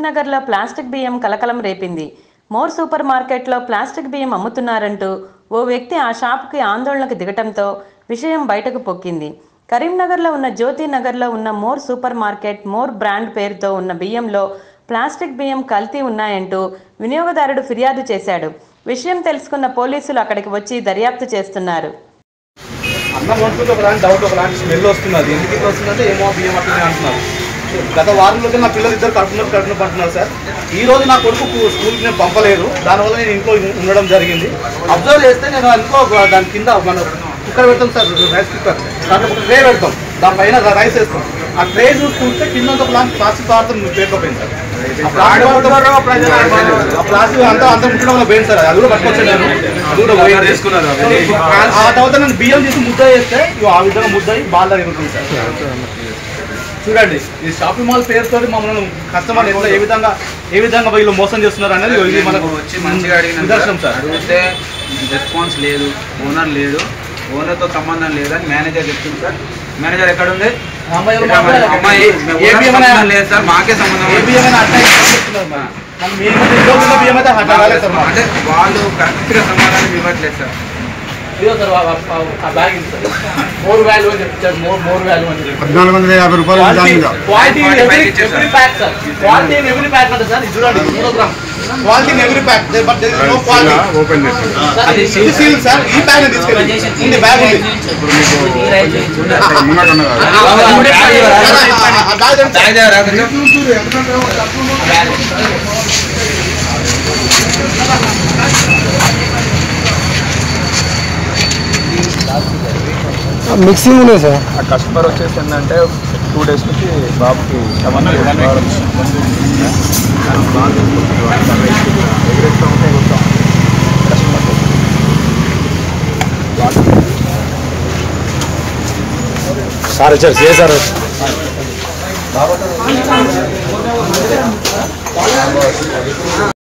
కరీంనగర్లో ప్లాస్టిక్ బియ్యం కలకలం రేపింది. మోర్ సూపర్ మార్కెట్లో ప్లాస్టిక్ బియ్యం అమ్ముతున్నారంటూ ఓ వ్యక్తి ఆ షాపుకి ఆందోళనకు దిగటంతో విషయం బయటకు పొక్కింది. కరీంనగర్లో ఉన్న జ్యోతి నగర్లో ఉన్న more super market more brand పేరుతో ఉన్న బియ్యంలో ప్లాస్టిక్ బియ్యం కల్తీ ఉన్నాయంటూ వినియోగదారుడు ఫిర్యాదు చేశాడు. విషయం తెలుసుకున్న పోలీసులు అక్కడికి వచ్చి దర్యాప్తు చేస్తున్నారు. అన్నం వండుకుంటే ఒకలాంటి డౌట్, ఒకలాంటి స్మెల్ వస్తున్నది. ఎందుకు ఇట్లా వస్తుందంటే ఏమో బియ్యం అట్లనే అంటున్నారు. గత వారంలోకి నా పిల్లలు ఇద్దరు కడుపునొప్పి పడుతున్నారు సార్. ఈ రోజు నా కొడుకు స్కూల్కి నేను పంపలేదు, దానివల్ల నేను ఇంట్లో ఉండడం జరిగింది. అబ్జర్వ్ చేస్తే నేను ఇంకో దాని కింద మనం కుక్కర్ పెడతాం సార్, రైస్ కుక్కర్, దాంట్లో ఒక ట్రే పెడతాం, దానిపైన రైస్ వేస్తాం. ఆ ట్రే చూసుకుంటే కింద ఒకలాంటి ప్లాస్టిక్ పదార్థం పేరుకోపోయింది సార్. ఆ ప్లాస్టిక్ అంతా ముట్టడంలో పోయింది సార్. అది కూడా పట్టుకొచ్చాను నేను. ఆ తర్వాత నేను బియ్యం తీసి ముద్ద చేస్తే ఆ విధంగా ముద్ద అయ్యి బాగా ఎగురుతుంది సార్. చూడండి, ఈ షాపింగ్ మాల్ పేరుతో మమ్మల్ని కస్టమర్ ఎట్లా ఏ విధంగా వీళ్ళు మోసం చేస్తున్నారు అనేది ఇది మనకు వచ్చి మంచిగా నిదర్శనం సార్. అడిగితే రెస్పాన్స్ లేదు, ఓనర్ లేడు, ఓనర్తో సంబంధం లేదని మేనేజర్ చెప్తుంది సార్. మేనేజర్ ఎక్కడ ఉంది? అమ్మాయి లేదు సార్, మాకే సంబంధం. అంటే వాళ్ళు కరెక్ట్గా సమాధానం ఇవ్వట్లేదు సార్. మోర్ వాల్యూ అని చెప్తారు, మోర్ వాల్యూ అని చెప్పి 1450 రూపాయలు. Quality every pack sir, quality every pack అంటే సార్. ఇది చూడండి, 100 gram quality every pack, but there is no quality. Open చేసి అది సీల్ సార్. ఈ ప్యాక్ తీసుకెళ్ళండి, ఉంది బ్యాగ్ ఉంది. మిక్సింగ్ ఉన్నాయి సార్. ఆ కస్టమర్ వచ్చేసి ఏంటంటే 2 days నుంచి బాబుకి సార్ వచ్చారు, చేశారు.